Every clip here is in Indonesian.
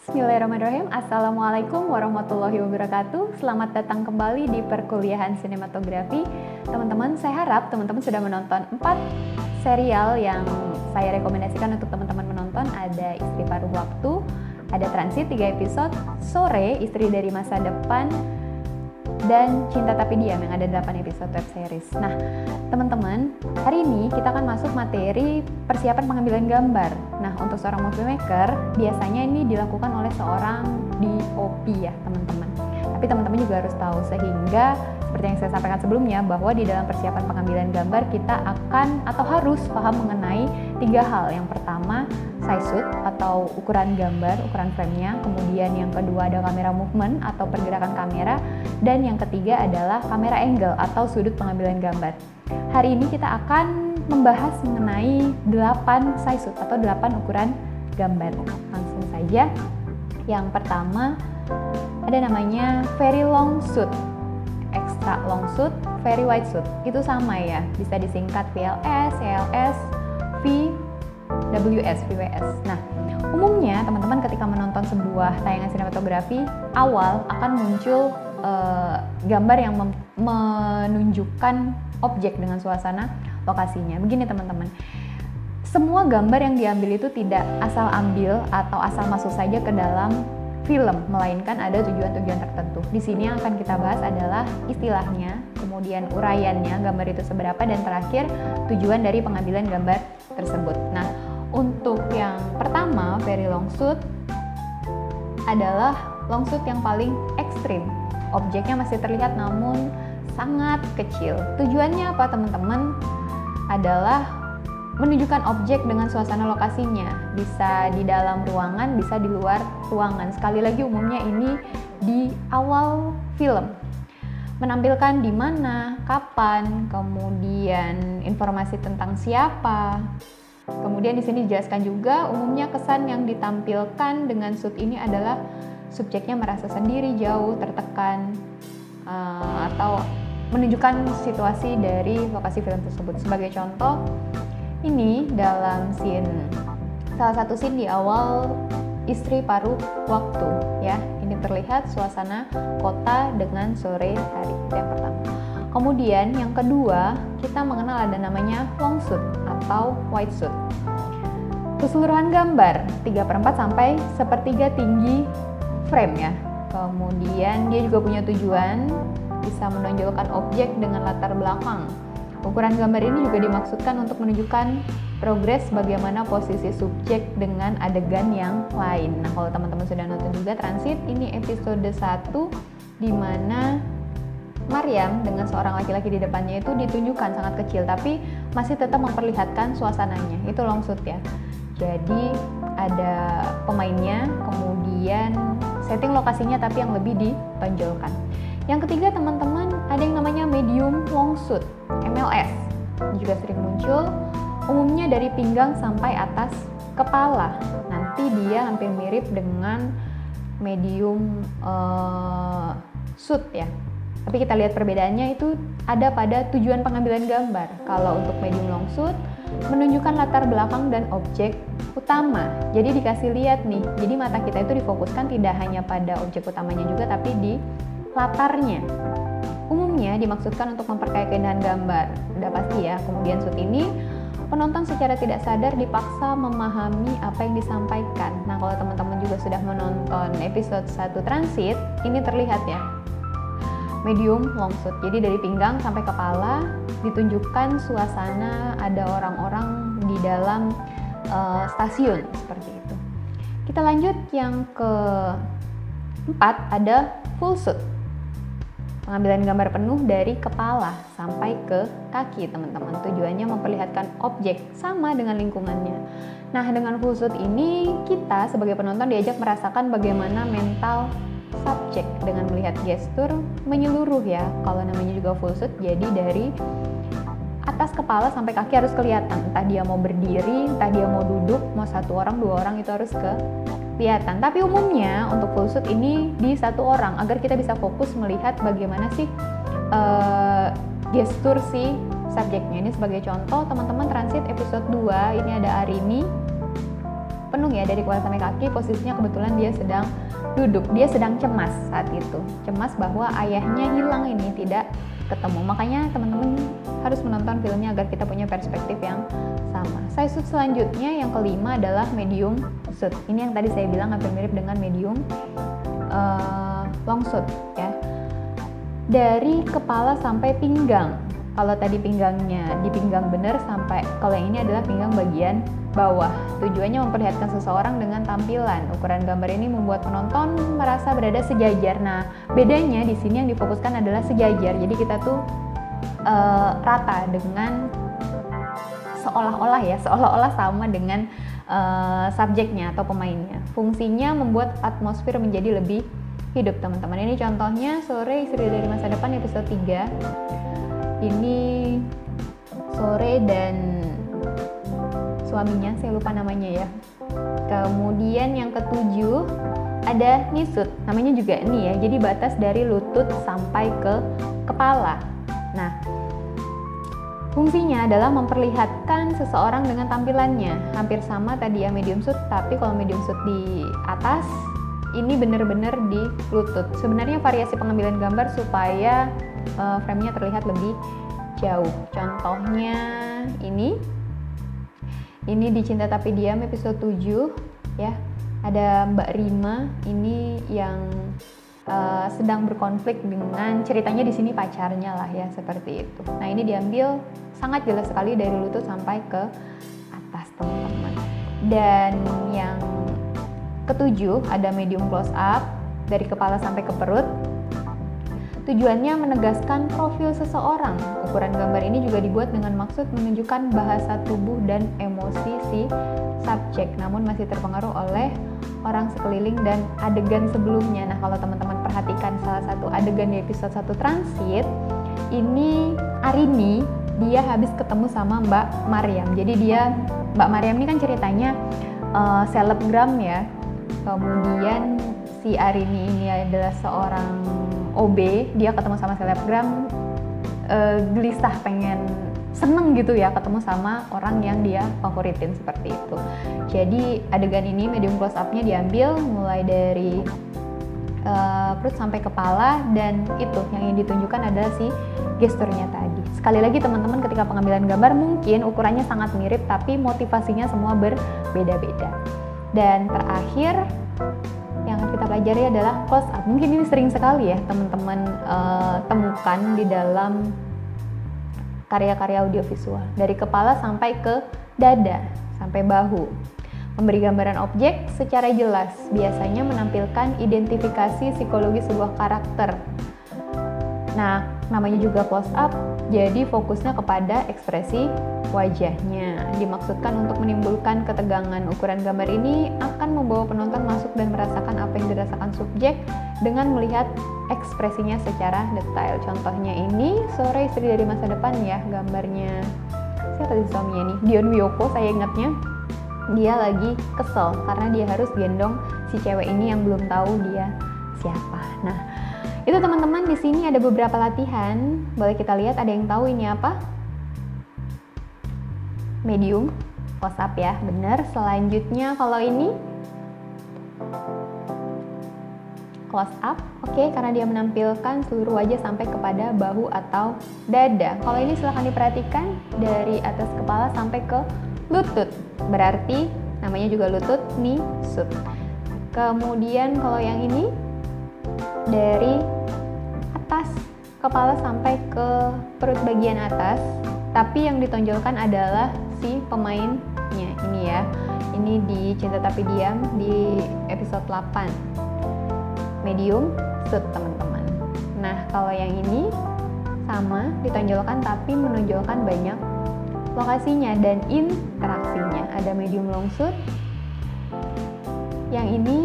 Bismillahirrahmanirrahim. Assalamualaikum warahmatullahi wabarakatuh. Selamat datang kembali di perkuliahan sinematografi. Teman-teman, saya harap teman-teman sudah menonton 4 serial yang saya rekomendasikan untuk teman-teman menonton. Ada Istri Paruh Waktu, ada Transit 3 episode, Sore, Istri dari Masa Depan, dan Cinta Tapi Diam yang ada 8 episode web series. Nah, teman-teman, hari ini kita akan masuk materi persiapan pengambilan gambar. Nah, untuk seorang movie maker, biasanya ini dilakukan oleh seorang DOP ya, teman-teman. Tapi teman-teman juga harus tahu, sehingga seperti yang saya sampaikan sebelumnya, bahwa di dalam persiapan pengambilan gambar kita akan atau harus paham mengenai 3 hal. Yang pertama, size shoot atau ukuran gambar, ukuran frame-nya. Kemudian yang kedua ada kamera movement atau pergerakan kamera. Dan yang ketiga adalah kamera angle atau sudut pengambilan gambar. Hari ini kita akan membahas mengenai 8 size shoot atau 8 ukuran gambar. Langsung saja. Yang pertama ada namanya very long shoot, extra long shoot, very wide shoot. Itu sama ya, bisa disingkat VLS, CLS, VWS, VWS. Nah, umumnya teman-teman ketika menonton sebuah tayangan sinematografi, awal akan muncul gambar yang menunjukkan objek dengan suasana lokasinya. Begini teman-teman, semua gambar yang diambil itu tidak asal ambil atau asal masuk saja ke dalam film, melainkan ada tujuan-tujuan tertentu. Di sini yang akan kita bahas adalah istilahnya, kemudian uraiannya, gambar itu seberapa, dan terakhir tujuan dari pengambilan gambar tersebut. Nah, untuk yang pertama, very long shoot adalah long shoot yang paling ekstrim. Objeknya masih terlihat namun sangat kecil. Tujuannya apa teman-teman? Adalah menunjukkan objek dengan suasana lokasinya. Bisa di dalam ruangan, bisa di luar ruangan. Sekali lagi umumnya ini di awal film. Menampilkan di mana, kapan, kemudian informasi tentang siapa. Kemudian di sini dijelaskan juga umumnya kesan yang ditampilkan dengan shoot ini adalah subjeknya merasa sendiri, jauh, tertekan, atau menunjukkan situasi dari lokasi film tersebut. Sebagai contoh, ini dalam salah satu scene di awal Istri Paruh Waktu ya. Ini terlihat suasana kota dengan sore hari. Itu yang pertama. Kemudian yang kedua, kita mengenal ada namanya long shoot atau wide shoot. Keseluruhan gambar 3/4 sampai 1/3 tinggi frame ya. Kemudian dia juga punya tujuan, bisa menonjolkan objek dengan latar belakang. Ukuran gambar ini juga dimaksudkan untuk menunjukkan progres bagaimana posisi subjek dengan adegan yang lain. Nah, kalau teman-teman sudah nonton juga Transit, ini episode 1 di mana Maryam dengan seorang laki-laki di depannya itu ditunjukkan sangat kecil, tapi masih tetap memperlihatkan suasananya. Itu long shoot ya. Jadi ada pemainnya, kemudian setting lokasinya tapi yang lebih ditonjolkan. Yang ketiga teman-teman, ada yang namanya medium long shoot, MLS. Ini juga sering muncul, umumnya dari pinggang sampai atas kepala. Nanti dia hampir mirip dengan medium shoot ya. Tapi kita lihat perbedaannya itu ada pada tujuan pengambilan gambar. Kalau untuk medium long shoot, menunjukkan latar belakang dan objek utama. Jadi dikasih lihat nih, jadi mata kita itu difokuskan tidak hanya pada objek utamanya juga, tapi di latarnya. Umumnya dimaksudkan untuk memperkaya keindahan gambar. Udah pasti ya. Kemudian shoot ini, penonton secara tidak sadar dipaksa memahami apa yang disampaikan. Nah, kalau teman-teman juga sudah menonton episode 1 Transit, ini terlihat ya. Medium long shoot. Jadi dari pinggang sampai kepala ditunjukkan suasana ada orang-orang di dalam stasiun seperti itu. Kita lanjut yang keempat, ada full shoot. Pengambilan gambar penuh dari kepala sampai ke kaki teman-teman. Tujuannya memperlihatkan objek sama dengan lingkungannya. Nah, dengan full shoot ini kita sebagai penonton diajak merasakan bagaimana mental subjek dengan melihat gestur menyeluruh ya. Kalau namanya juga full shoot, jadi dari atas kepala sampai kaki harus kelihatan. Entah dia mau berdiri, entah dia mau duduk, mau 1 orang, 2 orang, itu harus kelihatan. Tapi umumnya untuk full shoot ini di 1 orang agar kita bisa fokus melihat bagaimana sih gestur si subjeknya. Ini sebagai contoh teman-teman Transit episode 2, ini ada Arini. penuh ya dari kepala sampai kaki. Posisinya kebetulan dia sedang duduk, dia sedang cemas saat itu, cemas bahwa ayahnya hilang ini, tidak ketemu. Makanya teman-teman harus menonton filmnya agar kita punya perspektif yang sama. Size suit selanjutnya yang kelima adalah medium suit. Ini yang tadi saya bilang hampir mirip dengan medium long suit ya. Dari kepala sampai pinggang. Kalau tadi pinggangnya di pinggang benar sampai, kalau yang ini adalah pinggang bagian bawah. Tujuannya memperlihatkan seseorang dengan tampilan. Ukuran gambar ini membuat penonton merasa berada sejajar. Nah, bedanya di sini yang difokuskan adalah sejajar. Jadi kita tuh rata dengan seolah-olah sama dengan subjeknya atau pemainnya. Fungsinya membuat atmosfer menjadi lebih hidup, teman-teman. Ini contohnya Sore Istri dari Masa Depan episode 3. Ini Sore dan suaminya, saya lupa namanya ya. Kemudian yang ketujuh ada nisut, namanya juga ini ya, jadi batas dari lutut sampai ke kepala. Nah, fungsinya adalah memperlihatkan seseorang dengan tampilannya. Hampir sama tadi ya medium suit, tapi kalau medium suit di atas, ini benar-benar di lutut. Sebenarnya variasi pengambilan gambar supaya frame-nya terlihat lebih jauh. Contohnya ini di Cinta Tapi Diam episode 7 ya. Ada Mbak Rima ini yang sedang berkonflik dengan, ceritanya di sini pacarnya lah ya, seperti itu. Nah, ini diambil sangat jelas sekali dari lutut sampai ke atas, teman-teman. Dan yang ketujuh ada medium close up dari kepala sampai ke perut. Tujuannya menegaskan profil seseorang. Ukuran gambar ini juga dibuat dengan maksud menunjukkan bahasa tubuh dan emosi si subjek, namun masih terpengaruh oleh orang sekeliling dan adegan sebelumnya. Nah, kalau teman-teman perhatikan salah satu adegan di episode 1 Transit, ini Arini, dia habis ketemu sama Mbak Maryam. Jadi Mbak Maryam ini kan ceritanya selebgram ya. Kemudian si Arini ini adalah seorang OB, dia ketemu sama selebgram, gelisah, pengen seneng gitu ya ketemu sama orang yang dia favoritin, seperti itu. Jadi adegan ini medium close up-nya diambil mulai dari perut sampai kepala, dan itu yang ingin ditunjukkan adalah si gesturnya tadi. Sekali lagi teman-teman, ketika pengambilan gambar mungkin ukurannya sangat mirip, tapi motivasinya semua berbeda-beda. Dan terakhir yang kita pelajari adalah close up. Mungkin ini sering sekali ya teman-teman temukan di dalam karya-karya audiovisual. Dari kepala sampai ke dada, sampai bahu. Memberi gambaran objek secara jelas, biasanya menampilkan identifikasi psikologi sebuah karakter. Nah, namanya juga close up, jadi fokusnya kepada ekspresi wajahnya. Dimaksudkan untuk menimbulkan ketegangan. Ukuran gambar ini akan membawa penonton masuk dan merasakan apa yang dirasakan subjek dengan melihat ekspresinya secara detail. Contohnya ini Sore Istri dari Masa Depan ya, gambarnya siapa sih suaminya nih? Dion Wiyoko, saya ingatnya. Dia lagi kesel karena dia harus gendong si cewek ini yang belum tahu dia siapa. Nah, itu teman-teman, di sini ada beberapa latihan. Boleh kita lihat, ada yang tahu ini apa? Medium close up ya, bener. Selanjutnya kalau ini close up, oke, karena dia menampilkan seluruh wajah sampai kepada bahu atau dada. Kalau ini silahkan diperhatikan dari atas kepala sampai ke lutut, berarti namanya juga lutut, nisut. Kemudian kalau yang ini dari atas kepala sampai ke perut bagian atas, tapi yang ditonjolkan adalah si pemainnya ini ya. Ini di Cinta Tapi Diam di episode 8. Medium suit, teman-teman. Nah, kalau yang ini sama, ditonjolkan tapi menonjolkan banyak lokasinya dan interaksinya. Ada medium long suit. Yang ini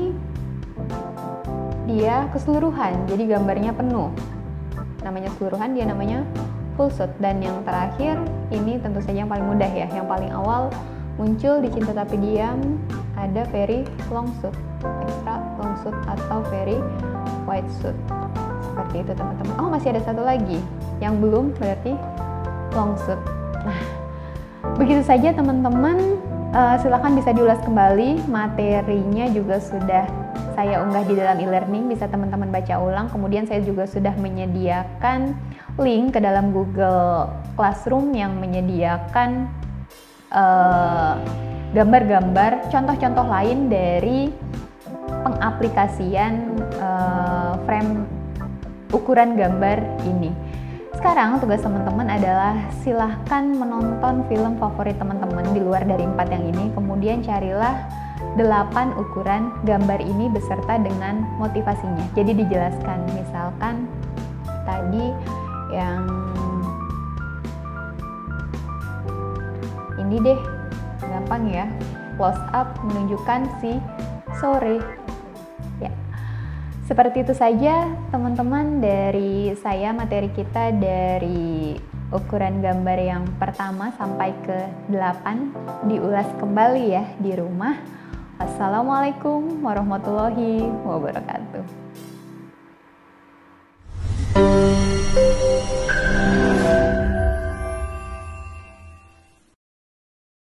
dia keseluruhan, jadi gambarnya penuh. Namanya keseluruhan, dia namanya full suit. Dan yang terakhir, ini tentu saja yang paling mudah ya. Yang paling awal muncul di Cinta Tapi Diam, ada very long suit, extra long suit atau very wide suit. Seperti itu teman-teman. Oh, masih ada satu lagi yang belum, berarti long suit. Nah, begitu saja teman-teman Silakan bisa diulas kembali, materinya juga sudah saya unggah di dalam e-learning, bisa teman-teman baca ulang. Kemudian saya juga sudah menyediakan link ke dalam Google Classroom yang menyediakan gambar-gambar, contoh-contoh lain dari pengaplikasian frame ukuran gambar ini. Sekarang tugas teman-teman adalah silahkan menonton film favorit teman-teman di luar dari 4 yang ini, kemudian carilah 8 ukuran gambar ini beserta dengan motivasinya. Jadi dijelaskan, misalkan tadi yang ini deh, gampang ya, close up menunjukkan si sore. Ya, seperti itu saja teman-teman dari saya, materi kita dari ukuran gambar yang pertama sampai ke 8 diulas kembali ya di rumah. Wassalamualaikum warahmatullahi wabarakatuh.